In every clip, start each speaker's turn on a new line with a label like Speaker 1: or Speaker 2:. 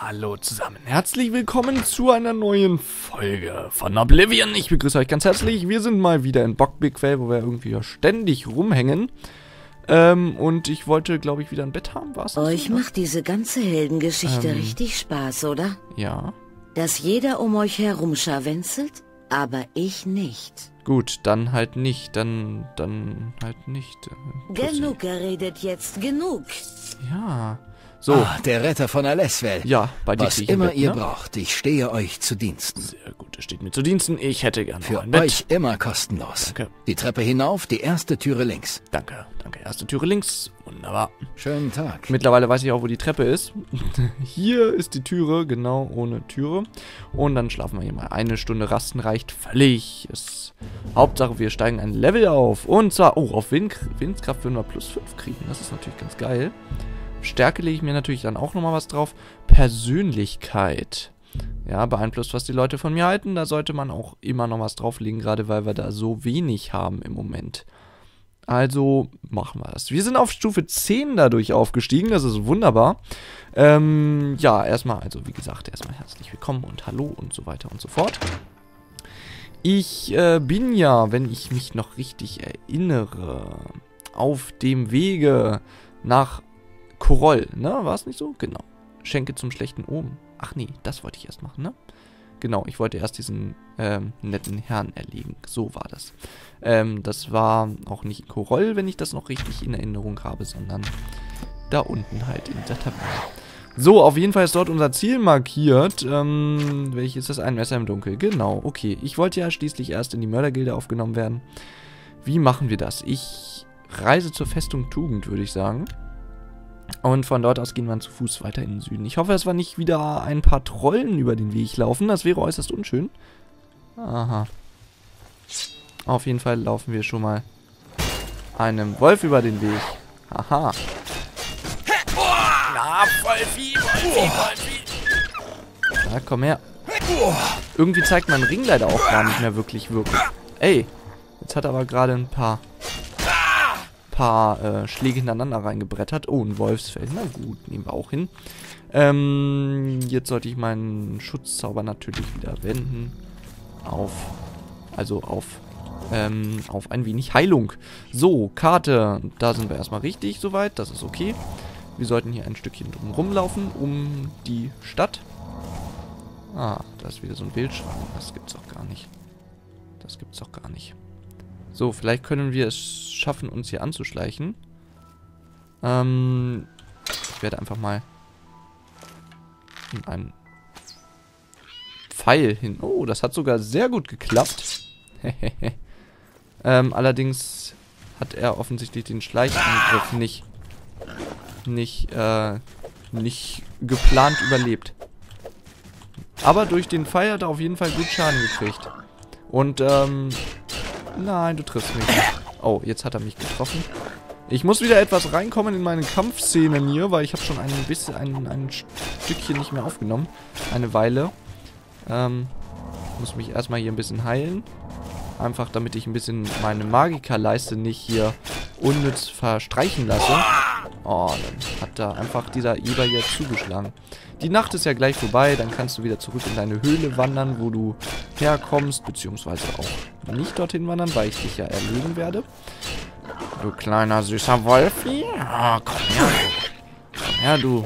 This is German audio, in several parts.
Speaker 1: Hallo zusammen, herzlich willkommen zu einer neuen Folge von Oblivion. Ich begrüße euch ganz herzlich. Wir sind mal wieder in Bockbequell, wo wir irgendwie ja ständig rumhängen. Und ich wollte, glaube ich, wieder ein Bett haben. War's
Speaker 2: Euch so, macht diese ganze Heldengeschichte richtig Spaß, oder?
Speaker 1: Ja.
Speaker 2: Dass jeder um euch herum scharwenzelt, aber ich nicht.
Speaker 1: Gut, dann halt nicht. Dann halt nicht.
Speaker 2: Genug geredet jetzt, genug.
Speaker 1: Ja. So.
Speaker 3: Ah, der Retter von Aleswell.
Speaker 1: Ja, bei dir.
Speaker 3: Was immer ihr braucht, ich stehe euch zu Diensten.
Speaker 1: Sehr gut, es steht mir zu Diensten. Ich hätte gerne
Speaker 3: für
Speaker 1: ein Bett.
Speaker 3: Euch immer kostenlos.
Speaker 1: Danke.
Speaker 3: Die Treppe hinauf, die erste Türe links.
Speaker 1: Danke, danke. Erste Türe links. Wunderbar.
Speaker 3: Schönen Tag.
Speaker 1: Mittlerweile weiß ich auch, wo die Treppe ist. Hier ist die Türe, genau, ohne Türe. Und dann schlafen wir hier mal. Eine Stunde Rasten reicht völlig. Hauptsache, wir steigen ein Level auf. Und zwar, auf Windkraft würden wir +5 kriegen. Das ist natürlich ganz geil. Stärke lege ich mir natürlich dann auch nochmal was drauf. Persönlichkeit. Ja, beeinflusst, was die Leute von mir halten. Da sollte man auch immer noch was drauflegen, gerade weil wir da so wenig haben im Moment. Also machen wir das. Wir sind auf Stufe 10 dadurch aufgestiegen. Das ist wunderbar. Ja, erstmal, also wie gesagt, erstmal herzlich willkommen und hallo und so weiter und so fort. Ich bin ja, wenn ich mich noch richtig erinnere, auf dem Wege nach Koroll, ne? War es nicht so? Genau. Schenke zum schlechten Omen. Ach nee, das wollte ich erst machen, ne? Genau, ich wollte erst diesen netten Herrn erlegen. So war das. Das war auch nicht in Koroll, wenn ich das noch richtig in Erinnerung habe, sondern da unten halt in der Tabelle. So, auf jeden Fall ist dort unser Ziel markiert. Welches ist das? Ein Messer im Dunkel. Genau, okay. Ich wollte ja schließlich erst in die Mördergilde aufgenommen werden. Wie machen wir das? Ich reise zur Festung Tugend, würde ich sagen. Und von dort aus gehen wir zu Fuß weiter in den Süden. Ich hoffe, es war nicht wieder ein paar Trollen über den Weg laufen. Das wäre äußerst unschön. Aha. Auf jeden Fall laufen wir schon mal einem Wolf über den Weg. Aha. Na, Wolfi, Wolfi. Ja, komm her. Irgendwie zeigt mein Ring leider auch gar nicht mehr wirklich wirken. Ey, jetzt hat er aber gerade ein paar Schläge hintereinander reingebrettert. Oh, ein Wolfsfell. Na gut, nehmen wir auch hin. Jetzt sollte ich meinen Schutzzauber natürlich wieder wenden. Auf ein wenig Heilung. So, Karte. Da sind wir erstmal richtig soweit. Das ist okay. Wir sollten hier ein Stückchen drum rumlaufen, um die Stadt. Ah, da ist wieder so ein Wildschwein. Das gibt's doch gar nicht. Das gibt's doch gar nicht. So, vielleicht können wir es schaffen, uns hier anzuschleichen. Ich werde einfach mal in einen Pfeil hin. Oh, das hat sogar sehr gut geklappt. Allerdings hat er offensichtlich den Schleichangriff nicht geplant überlebt. Aber durch den Pfeil hat er auf jeden Fall gut Schaden gekriegt. Und, nein, du triffst mich nicht. Oh, jetzt hat er mich getroffen. Ich muss wieder etwas reinkommen in meine Kampfszenen hier, weil ich habe schon ein Stückchen nicht mehr aufgenommen. Eine Weile. Muss mich erstmal hier ein bisschen heilen. Einfach, damit ich ein bisschen meine Magikerleiste nicht hier unnütz verstreichen lasse. Oh, dann hat da einfach dieser Eber hier zugeschlagen. Die Nacht ist ja gleich vorbei, dann kannst du wieder zurück in deine Höhle wandern, wo du herkommst, beziehungsweise auch nicht dorthin wandern, weil ich dich ja erlegen werde. Du kleiner, süßer Wolfi. Oh, komm her, du. Komm her, du.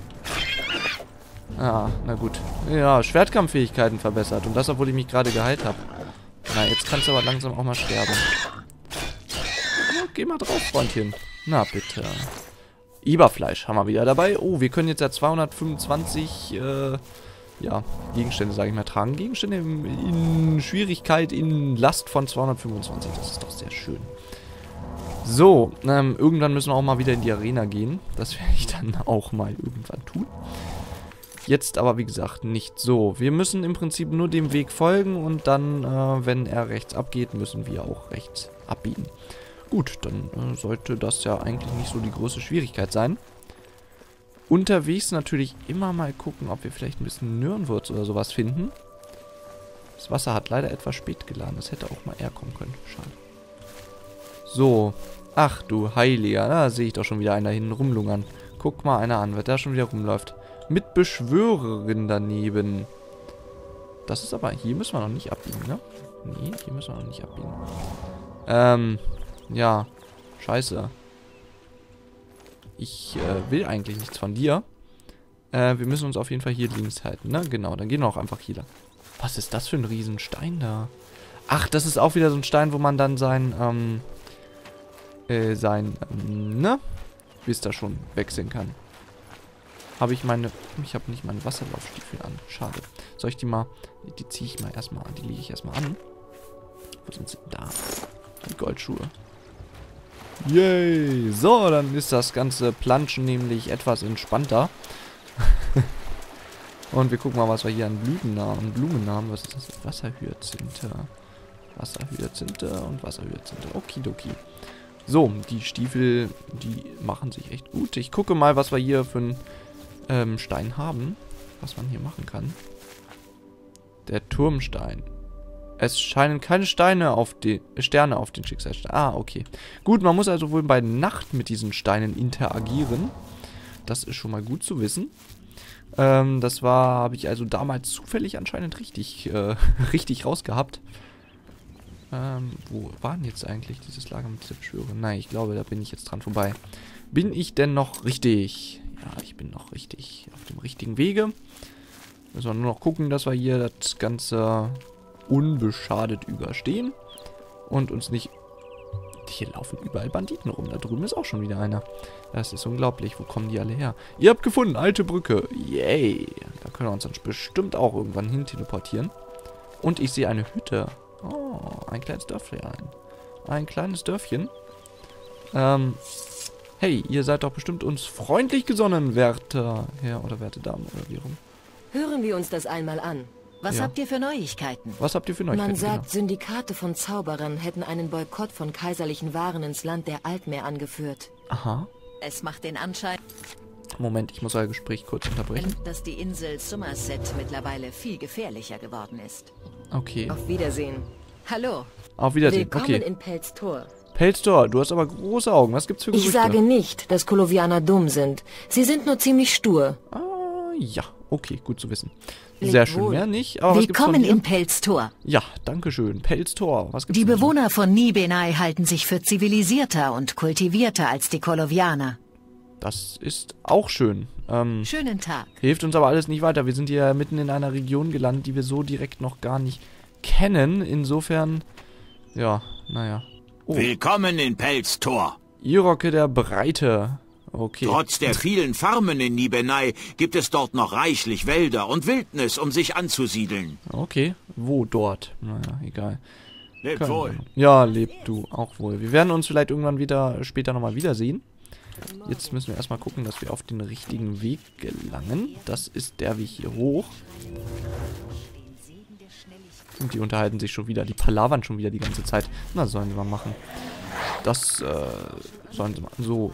Speaker 1: Ah, na gut. Ja, Schwertkampffähigkeiten verbessert. Und das, obwohl ich mich gerade geheilt habe. Na, jetzt kannst du aber langsam auch mal sterben. Ja, geh mal drauf, Freundchen. Na, bitte. Eberfleisch haben wir wieder dabei. Oh, wir können jetzt ja 225 ja, Gegenstände, sage ich mal, tragen. Gegenstände in Schwierigkeit, in Last von 225. Das ist doch sehr schön. So, irgendwann müssen wir auch mal wieder in die Arena gehen. Das werde ich dann auch mal irgendwann tun. Jetzt aber, wie gesagt, nicht so. Wir müssen im Prinzip nur dem Weg folgen und dann, wenn er rechts abgeht, müssen wir auch rechts abbiegen. Gut, dann sollte das ja eigentlich nicht so die große Schwierigkeit sein. Unterwegs natürlich immer mal gucken, ob wir vielleicht ein bisschen Nirnwurz oder sowas finden. Das Wasser hat leider etwas spät geladen. Das hätte auch mal eher kommen können. Schade. So. Ach du Heiliger. Da sehe ich doch schon wieder einer hinten rumlungern. Guck mal einer an, wer da schon wieder rumläuft. Mit Beschwörerin daneben. Das ist aber... Hier müssen wir noch nicht abbiegen, ne? Nee, hier müssen wir noch nicht abbiegen. Ja. Scheiße. Ich will eigentlich nichts von dir. Wir müssen uns auf jeden Fall hier links halten, ne? Genau, dann gehen wir auch einfach hier lang. Was ist das für ein Riesenstein da? Ach, das ist auch wieder so ein Stein, wo man dann ne? Wisst ihr schon, wechseln kann. Ich habe nicht meine Wasserlaufstiefel an. Schade. Soll ich die mal... Die ziehe ich mal erstmal an. Die lege ich erstmal an. Wo sind sie? Da. Die Goldschuhe. Yay. So, dann ist das ganze Planschen nämlich etwas entspannter. Und wir gucken mal, was wir hier an Blüten und Blumen haben. Was ist das? Wasserhyazinthe. Wasserhyazinthe und Wasserhyazinthe. Okidoki. So, die Stiefel, die machen sich echt gut. Ich gucke mal, was wir hier für einen Stein haben. Was man hier machen kann. Der Turmstein. Es scheinen keine Sterne auf den Schicksalsstein. Ah, okay. Gut, man muss also wohl bei Nacht mit diesen Steinen interagieren. Das ist schon mal gut zu wissen. Habe ich also damals zufällig anscheinend richtig rausgehabt. Wo war denn jetzt eigentlich dieses Lager mit der Beschwörung? Nein, ich glaube, da bin ich jetzt dran vorbei. Bin ich denn noch richtig? Ja, ich bin noch richtig auf dem richtigen Wege. Müssen wir nur noch gucken, dass wir hier das Ganze unbeschadet überstehen. Und uns nicht... Hier laufen überall Banditen rum. Da drüben ist auch schon wieder einer. Das ist unglaublich. Wo kommen die alle her? Ihr habt gefunden, alte Brücke. Yay. Da können wir uns dann bestimmt auch irgendwann hin teleportieren. Und ich sehe eine Hütte. Oh, ein kleines Dörfchen. Ein kleines Dörfchen. Hey, ihr seid doch bestimmt uns freundlich gesonnen, werte Herr oder werte Dame oder wie rum.
Speaker 2: Hören wir uns das einmal an. Was habt ihr für Neuigkeiten?
Speaker 1: Was habt ihr für Neuigkeiten?
Speaker 2: Man sagt, Syndikate von Zauberern hätten einen Boykott von kaiserlichen Waren ins Land der Altmeer angeführt.
Speaker 1: Aha.
Speaker 2: Es macht den Anschein...
Speaker 1: Moment, ich muss euer Gespräch kurz unterbrechen.
Speaker 2: ...dass die Insel Somerset mittlerweile viel gefährlicher geworden ist.
Speaker 1: Okay.
Speaker 2: Auf Wiedersehen. Hallo.
Speaker 1: Auf Wiedersehen,
Speaker 2: Willkommen in Pelztor.
Speaker 1: Pelztor, du hast aber große Augen. Was gibt's für Gerüchte?
Speaker 2: Ich sage nicht, dass Kolovianer dumm sind. Sie sind nur ziemlich stur.
Speaker 1: Ah, ja. Okay, gut zu wissen. Sehr schön, mehr nicht.
Speaker 4: Aber willkommen in Pelztor.
Speaker 1: Ja, danke schön. Pelztor. Was gibt's
Speaker 4: Die Bewohner von Nibenai halten sich für zivilisierter und kultivierter als die Kolovianer.
Speaker 1: Das ist auch schön.
Speaker 4: Schönen Tag.
Speaker 1: Hilft uns aber alles nicht weiter. Wir sind hier mitten in einer Region gelandet, die wir so direkt noch gar nicht kennen. Insofern, ja, naja.
Speaker 5: Oh. Willkommen in Pelztor.
Speaker 1: Irocke der Breite. Okay.
Speaker 5: Trotz der vielen Farmen in Nibenai gibt es dort noch reichlich Wälder und Wildnis, um sich anzusiedeln.
Speaker 1: Okay, wo dort? Naja, egal.
Speaker 5: Lebt wohl.
Speaker 1: Ja, lebt du auch wohl. Wir werden uns vielleicht irgendwann später nochmal wiedersehen. Jetzt müssen wir erstmal gucken, dass wir auf den richtigen Weg gelangen. Das ist der Weg hier hoch. Und die unterhalten sich schon wieder. Die palavern schon wieder die ganze Zeit. Na, sollen sie mal machen. Das, sollen sie mal. So,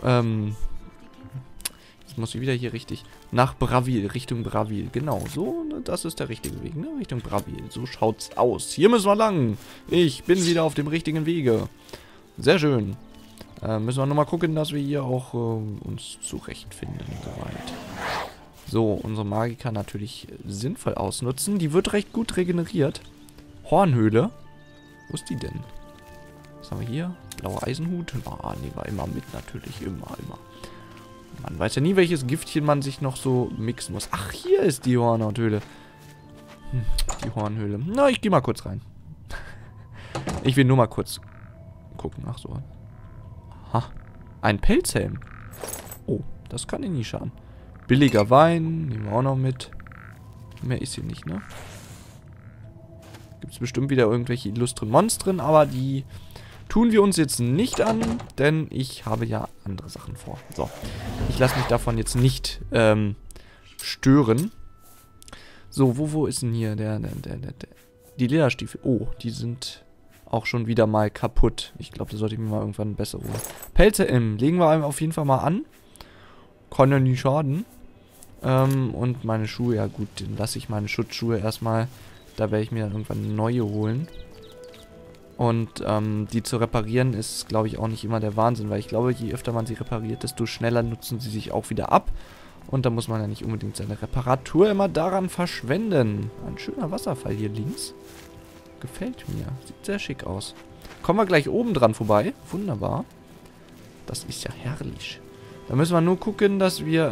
Speaker 1: jetzt muss ich wieder hier richtig nach Bravil, Richtung Bravil. Genau, so, das ist der richtige Weg, ne? Richtung Bravil. So schaut's aus. Hier müssen wir lang. Ich bin wieder auf dem richtigen Wege. Sehr schön. Müssen wir nur mal gucken, dass wir hier auch uns zurechtfinden. Soweit. So, unsere Magika natürlich sinnvoll ausnutzen. Die wird recht gut regeneriert. Hornhöhle. Wo ist die denn? Was haben wir hier? Blauer Eisenhut. Ah, nehmen wir immer mit, natürlich. Immer. Man weiß ja nie, welches Giftchen man sich noch so mixen muss. Ach, hier ist die Hornhauthöhle. Die Hornhöhle. Na, ich gehe mal kurz rein. Ich will nur mal kurz gucken. Ach so. Aha. Ein Pelzhelm. Oh, das kann nie schaden. Billiger Wein. Nehmen wir auch noch mit. Mehr ist hier nicht, ne? Gibt es bestimmt wieder irgendwelche illustren Monstren, aber die tun wir uns jetzt nicht an, denn ich habe ja andere Sachen vor. So, ich lasse mich davon jetzt nicht stören. So, wo ist denn hier die Lederstiefel? Oh, die sind auch schon wieder mal kaputt. Ich glaube, da sollte ich mir mal irgendwann besser holen. Pelzhelm legen wir auf jeden Fall mal an. Kann ja nie schaden. Und meine Schuhe, ja gut, dann lasse ich meine Schutzschuhe erstmal. Da werde ich mir dann irgendwann neue holen. Und die zu reparieren ist, glaube ich, auch nicht immer der Wahnsinn, weil ich glaube, je öfter man sie repariert, desto schneller nutzen sie sich auch wieder ab. Und da muss man ja nicht unbedingt seine Reparatur immer daran verschwenden. Ein schöner Wasserfall hier links. Gefällt mir. Sieht sehr schick aus. Kommen wir gleich oben dran vorbei. Wunderbar. Das ist ja herrlich. Da müssen wir nur gucken, dass wir,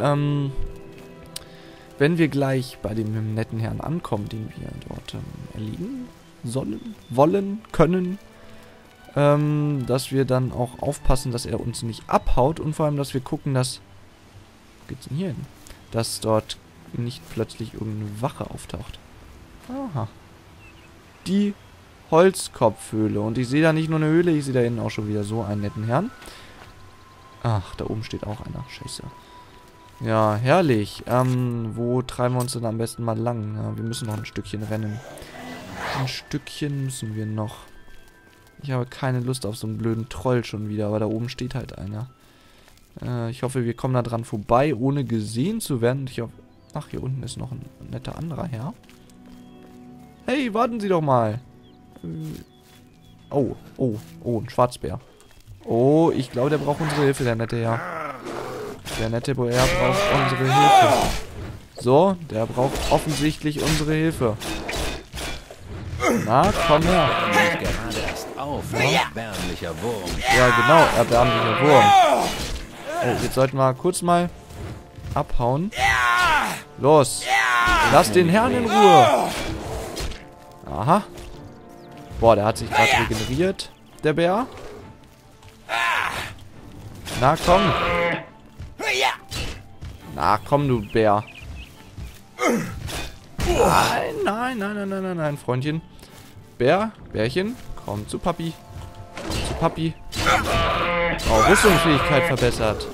Speaker 1: wenn wir gleich bei dem netten Herrn ankommen, den wir dort erlegen wollen, können, dass wir dann auch aufpassen, dass er uns nicht abhaut und vor allem, dass wir gucken, dass... Wo geht's denn hier hin? Dass dort nicht plötzlich irgendeine Wache auftaucht. Aha. Die Holzkopfhöhle. Und ich sehe da nicht nur eine Höhle, ich sehe da hinten auch schon wieder so einen netten Herrn. Ach, da oben steht auch einer. Scheiße. Ja, herrlich. Wo treiben wir uns denn am besten mal lang? Ja, wir müssen noch ein Stückchen rennen. Ein Stückchen müssen wir noch. Ich habe keine Lust auf so einen blöden Troll schon wieder, aber da oben steht halt einer. Ich hoffe, wir kommen da dran vorbei, ohne gesehen zu werden. Ich hoffe... Ach, hier unten ist noch ein netter anderer Herr. Hey, warten Sie doch mal. Oh, ein Schwarzbär. Oh, ich glaube, der braucht unsere Hilfe, der nette Herr. Der nette Herr braucht unsere Hilfe. So, der braucht offensichtlich unsere Hilfe. Na, komm her.
Speaker 3: Gerade erst auf, erbärmlicher Wurm.
Speaker 1: Ja, genau, erbärmlicher Wurm. Oh, jetzt sollten wir kurz mal abhauen. Los. Lass den Herrn in Ruhe. Aha. Boah, der hat sich gerade regeneriert, der Bär. Na, komm. Na, komm, du Bär. Nein, Freundchen. Bärchen, komm zu Papi. Zu Papi. Oh, Rüstungsfähigkeit verbessert.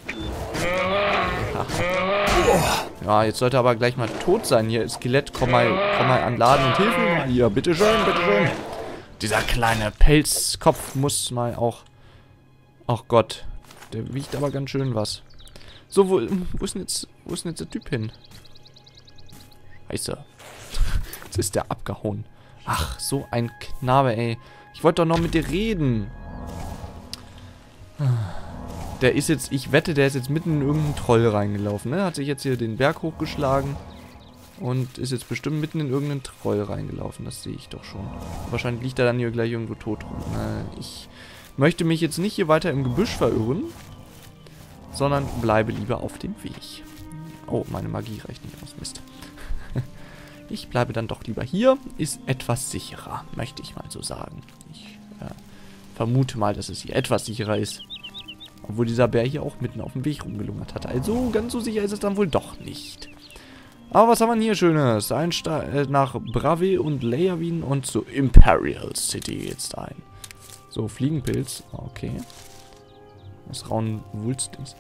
Speaker 1: Ja, jetzt sollte er aber gleich mal tot sein. Hier, Skelett, komm mal an Laden und hilf mir mal hier. Bitteschön, bitteschön. Dieser kleine Pelzkopf muss mal auch... Ach Gott, der wiegt aber ganz schön was. So, wo ist denn jetzt der Typ hin? Scheiße. Jetzt ist der abgehauen. Ach, so ein Knabe, ey. Ich wollte doch noch mit dir reden. Der ist jetzt, ich wette, der ist jetzt mitten in irgendeinen Troll reingelaufen, ne? Hat sich jetzt hier den Berg hochgeschlagen und ist jetzt bestimmt mitten in irgendeinen Troll reingelaufen. Das sehe ich doch schon. Wahrscheinlich liegt er dann hier gleich irgendwo tot rum. Ich möchte mich jetzt nicht hier weiter im Gebüsch verirren, sondern bleibe lieber auf dem Weg. Oh, meine Magie reicht nicht aus. Mist. Ich bleibe dann doch lieber hier. Ist etwas sicherer, möchte ich mal so sagen. Ich vermute mal, dass es hier etwas sicherer ist. Obwohl dieser Bär hier auch mitten auf dem Weg rumgelungert hat. Also ganz so sicher ist es dann wohl doch nicht. Aber was haben wir hier Schönes? Nach Brave und Leavin und zu Imperial City jetzt ein. So, Fliegenpilz. Okay. Das rauen Wulstdings.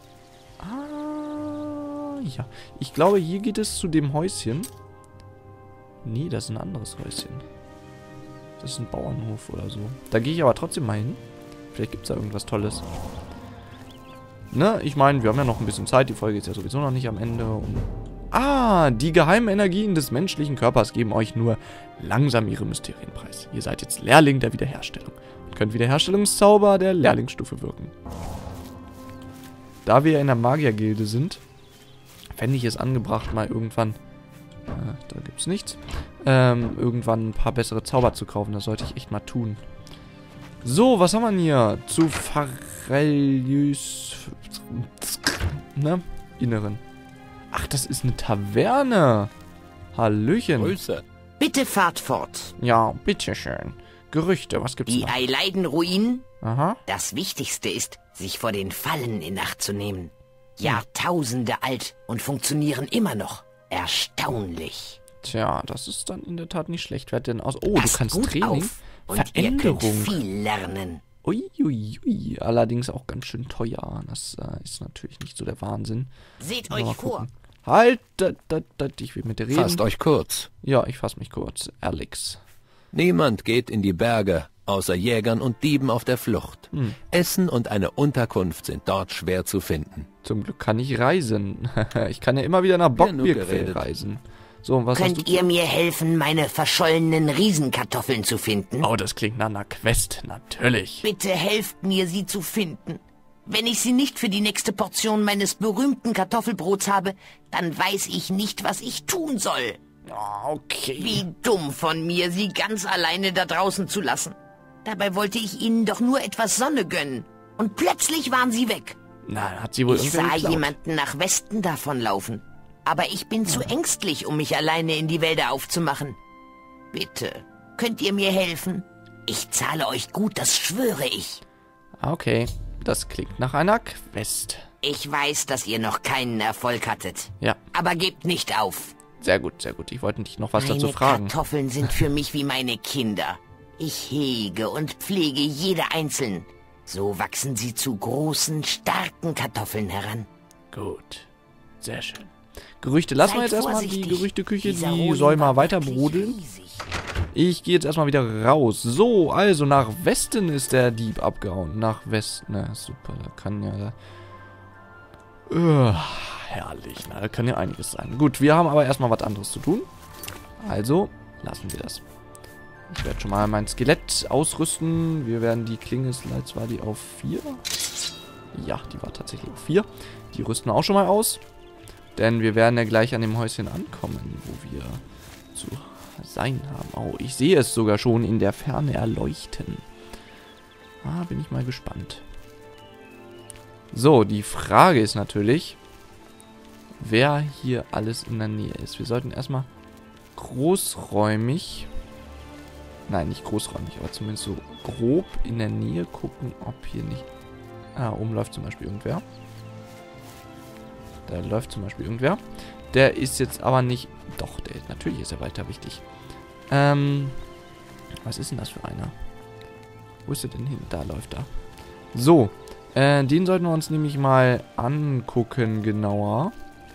Speaker 1: Ah, ja. Ich glaube, hier geht es zu dem Häuschen. Nee, das ist ein anderes Häuschen. Das ist ein Bauernhof oder so. Da gehe ich aber trotzdem mal hin. Vielleicht gibt es da irgendwas Tolles. Ne, ich meine, wir haben ja noch ein bisschen Zeit. Die Folge ist ja sowieso noch nicht am Ende. Und die geheimen Energien des menschlichen Körpers geben euch nur langsam ihre Mysterien preis. Ihr seid jetzt Lehrling der Wiederherstellung und könnt Wiederherstellungszauber der Lehrlingsstufe wirken. Da wir in der Magiergilde sind, fände ich es angebracht, mal irgendwann... da gibt's nichts. Irgendwann ein paar bessere Zauber zu kaufen. Das sollte ich echt mal tun. So, was haben wir denn hier? Zu Farelius... Ne? Inneren. Ach, das ist eine Taverne. Hallöchen.
Speaker 3: Grüße.
Speaker 6: Bitte fahrt fort.
Speaker 1: Ja, bitteschön. Gerüchte, was gibt's
Speaker 6: Die
Speaker 1: noch?
Speaker 6: Eileiden-Ruinen?
Speaker 1: Aha.
Speaker 6: Das Wichtigste ist, sich vor den Fallen in Acht zu nehmen. Jahrtausende alt und funktionieren immer noch. Erstaunlich.
Speaker 1: Tja, das ist dann in der Tat nicht schlecht. Wer hat denn aus... Oh,
Speaker 6: Passt
Speaker 1: du kannst
Speaker 6: gut
Speaker 1: Training.
Speaker 6: auf und ihr könnt viel lernen.
Speaker 1: Uiuiui. Allerdings auch ganz schön teuer. Das ist natürlich nicht so der Wahnsinn.
Speaker 6: Seht
Speaker 1: Mal
Speaker 6: euch vor.
Speaker 1: gucken. Halt, ich will mit dir reden.
Speaker 3: Fasst euch kurz.
Speaker 1: Ja, ich fass mich kurz. Alex.
Speaker 3: Niemand geht in die Berge, außer Jägern und Dieben auf der Flucht. Essen und eine Unterkunft sind dort schwer zu finden.
Speaker 1: Zum Glück kann ich reisen. Ich kann ja immer wieder nach Bockbierquell
Speaker 3: geredet.
Speaker 1: reisen. So, und was hast
Speaker 6: Könnt
Speaker 1: du?
Speaker 6: ihr mir helfen, meine verschollenen Riesenkartoffeln zu finden?
Speaker 1: Oh, das klingt nach einer Quest. Natürlich.
Speaker 6: Bitte helft mir, sie zu finden. Wenn ich sie nicht für die nächste Portion meines berühmten Kartoffelbrots habe, dann weiß ich nicht, was ich tun soll.
Speaker 1: Okay.
Speaker 6: Wie dumm von mir, sie ganz alleine da draußen zu lassen. Dabei wollte ich ihnen doch nur etwas Sonne gönnen. Und plötzlich waren sie weg.
Speaker 1: Na, hat sie wohl
Speaker 6: Ich
Speaker 1: irgendwer
Speaker 6: sah
Speaker 1: geklaut.
Speaker 6: jemanden nach Westen davonlaufen. Aber ich bin zu ängstlich, um mich alleine in die Wälder aufzumachen. Bitte, könnt ihr mir helfen? Ich zahle euch gut, das schwöre ich.
Speaker 1: Okay, das klingt nach einer Quest.
Speaker 6: Ich weiß, dass ihr noch keinen Erfolg hattet.
Speaker 1: Ja,
Speaker 6: Aber gebt nicht auf.
Speaker 1: sehr gut, sehr gut. Ich wollte dich noch was
Speaker 6: Meine
Speaker 1: dazu fragen.
Speaker 6: Kartoffeln sind für mich wie meine Kinder. Ich hege und pflege jede einzeln. So wachsen sie zu großen, starken Kartoffeln heran.
Speaker 1: Gut, sehr schön. Gerüchte lassen wir
Speaker 6: Seid
Speaker 1: jetzt erstmal. Die
Speaker 6: vorsichtig.
Speaker 1: Gerüchteküche,
Speaker 6: Dieser
Speaker 1: die
Speaker 6: Rosen
Speaker 1: soll mal
Speaker 6: war
Speaker 1: weiter
Speaker 6: wirklich
Speaker 1: brodeln.
Speaker 6: riesig.
Speaker 1: Ich gehe jetzt erstmal wieder raus. So, also nach Westen ist der Dieb abgehauen. Nach Westen. Na, super, da kann ja... herrlich, na, da kann ja einiges sein. Gut, wir haben aber erstmal was anderes zu tun. Also, lassen wir das. Ich werde schon mal mein Skelett ausrüsten. Wir werden die Klinge, jetzt war die auf 4. Ja, die war tatsächlich auf 4. Die rüsten wir auch schon mal aus. Denn wir werden ja gleich an dem Häuschen ankommen, wo wir zu sein haben. Oh, ich sehe es sogar schon in der Ferne erleuchten. Ah, bin ich mal gespannt. So, die Frage ist natürlich, wer hier alles in der Nähe ist. Wir sollten erstmal großräumig, nein, nicht großräumig, aber zumindest so grob in der Nähe gucken, ob hier nicht... Ah, oben läuft zum Beispiel irgendwer. Da läuft zum Beispiel irgendwer. Der ist jetzt aber nicht... Doch, natürlich ist er weiter wichtig. Was ist denn das für einer? Wo ist er denn hin? Da läuft er. So, den sollten wir uns nämlich mal angucken genauer.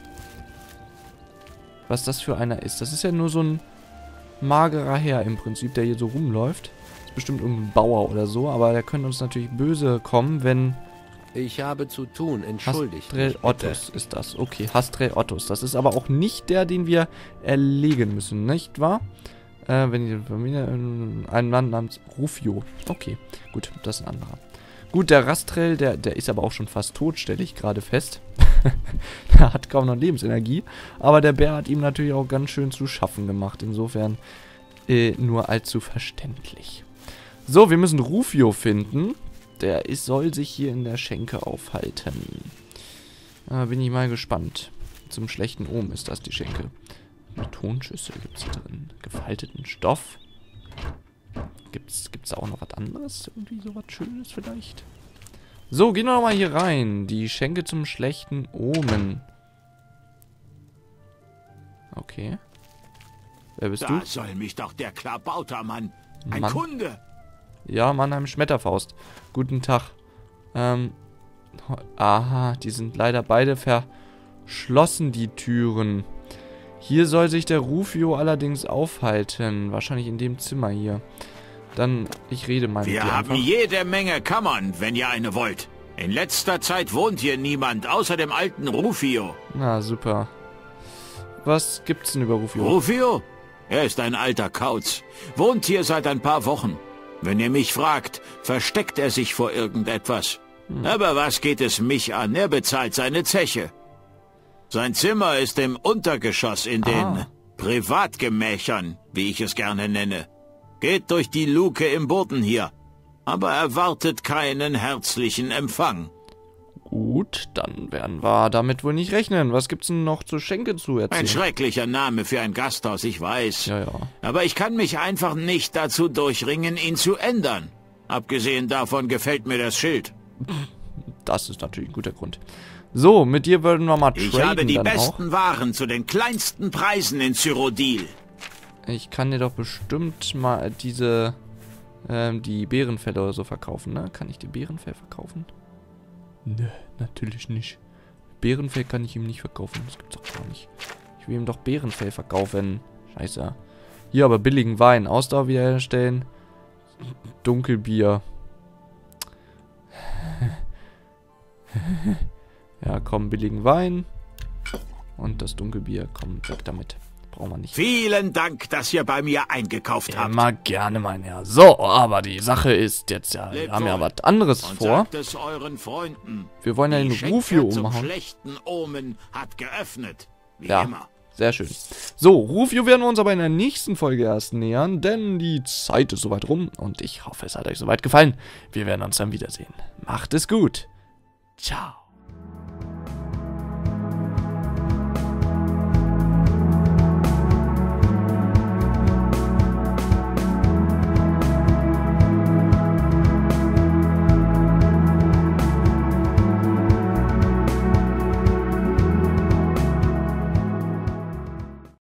Speaker 1: Was das für einer ist. Das ist ja nur so ein magerer Herr im Prinzip, der hier so rumläuft. Ist bestimmt irgendein Bauer oder so, aber der könnte uns natürlich böse kommen, wenn...
Speaker 3: Ich habe zu tun, entschuldigt
Speaker 1: Hastrel
Speaker 3: mich bitte.
Speaker 1: Ottos ist das. Okay, Hastrel Ottos. Das ist aber auch nicht der, den wir erlegen müssen, nicht wahr? Wenn die Familie... Ein Mann namens Rufio. Okay, gut, das ist ein anderer. Gut, der Rastrel, der ist aber auch schon fast tot, stelle ich gerade fest. Der hat kaum noch Lebensenergie. Aber der Bär hat ihm natürlich auch ganz schön zu schaffen gemacht. Insofern nur allzu verständlich. So, wir müssen Rufio finden. Der soll sich hier in der Schenke aufhalten. Bin ich mal gespannt. Zum schlechten Omen ist das die Schenke. Eine Tonschüssel gibt es hier drin. Gefalteten Stoff. Gibt's da auch noch was anderes? Irgendwie sowas Schönes vielleicht? So, gehen wir noch mal hier rein. Die Schenke zum schlechten Omen. Okay. Wer bist du?
Speaker 5: Da soll mich doch der Klabautermann. Ein
Speaker 1: Mann.
Speaker 5: Kunde.
Speaker 1: Ja, Mannheim Schmetterfaust. Guten Tag. Aha, die sind leider beide verschlossen, die Türen. Hier soll sich der Rufio allerdings aufhalten. Wahrscheinlich in dem Zimmer hier. Dann, ich rede mal mit
Speaker 5: Wir
Speaker 1: dir
Speaker 5: haben
Speaker 1: einfach.
Speaker 5: jede Menge Kammern, wenn ihr eine wollt. In letzter Zeit wohnt hier niemand, außer dem alten Rufio.
Speaker 1: Na, super. Was gibt's denn über Rufio?
Speaker 5: Rufio? Er ist ein alter Kauz. Wohnt hier seit ein paar Wochen. Wenn ihr mich fragt, versteckt er sich vor irgendetwas. Aber was geht es mich an? Er bezahlt seine Zeche. Sein Zimmer ist im Untergeschoss in den Privatgemächern, wie ich es gerne nenne. Geht durch die Luke im Boden hier, aber erwartet keinen herzlichen Empfang.
Speaker 1: Gut, dann werden wir damit wohl nicht rechnen. Was gibt's denn noch zur Schenke zu
Speaker 5: Ein
Speaker 1: erzählen?
Speaker 5: schrecklicher Name für ein Gasthaus, ich weiß.
Speaker 1: Ja, ja.
Speaker 5: Aber ich kann mich einfach nicht dazu durchringen, ihn zu ändern. Abgesehen davon gefällt mir das Schild.
Speaker 1: Das ist natürlich ein guter Grund. So, mit dir würden wir mal traden
Speaker 5: Ich habe die
Speaker 1: dann
Speaker 5: besten Waren zu den kleinsten Preisen in Cyrodiil.
Speaker 1: auch. Ich kann dir doch bestimmt mal die Bärenfelle oder so verkaufen, ne? Kann ich dir Bärenfell verkaufen? Ne, natürlich nicht. Bärenfell kann ich ihm nicht verkaufen, das gibt's doch gar nicht. Ich will ihm doch Bärenfell verkaufen. Scheiße. Hier aber billigen Wein. Ausdauer wiederherstellen. Dunkelbier. Ja, komm, billigen Wein. Und das Dunkelbier, komm, weg damit. brauchen wir nicht.
Speaker 5: Vielen Dank, dass ihr bei mir eingekauft habt.
Speaker 1: Immer gerne, mein Herr. So, aber die Sache ist jetzt ja, wir haben ja was anderes
Speaker 5: Und
Speaker 1: vor.
Speaker 5: sagt es euren Freunden.
Speaker 1: Wir wollen ja
Speaker 5: Die
Speaker 1: den
Speaker 5: Schenke
Speaker 1: Rufio
Speaker 5: zum
Speaker 1: umhauen.
Speaker 5: schlechten Omen hat geöffnet. Wie
Speaker 1: Ja,
Speaker 5: immer.
Speaker 1: sehr schön. So, Rufio werden wir uns aber in der nächsten Folge erst nähern, denn die Zeit ist soweit rum und ich hoffe, es hat euch soweit gefallen. Wir werden uns dann wiedersehen. Macht es gut. Ciao.